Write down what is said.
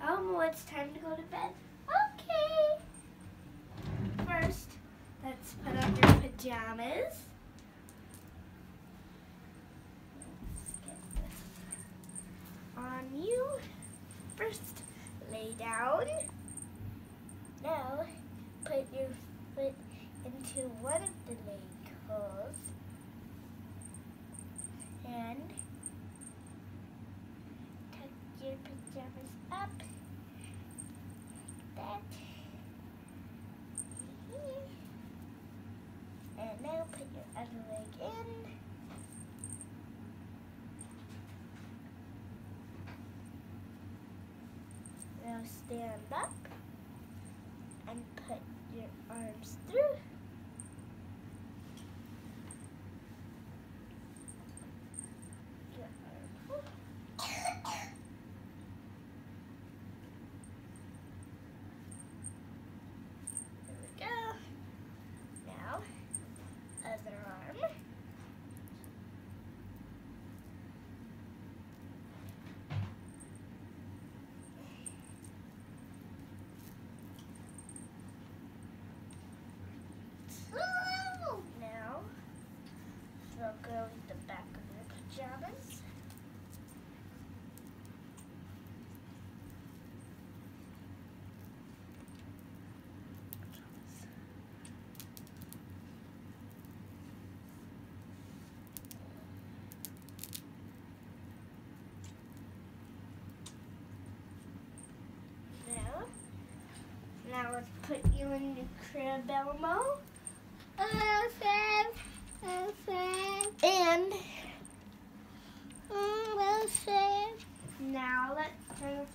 Elmo, it's time to go to bed. Okay. First, let's put on your pajamas. Let's get this on you. First, lay down. Now, put your foot into one of the leg holes and tuck your pajamas up like that. And now put your other leg in. Now stand up and put your arms through. Your arm. There we go. Now, other arm. Now, we'll go with the back of your pajamas. Now let's put you in the crib, Elmo. And now let's turn the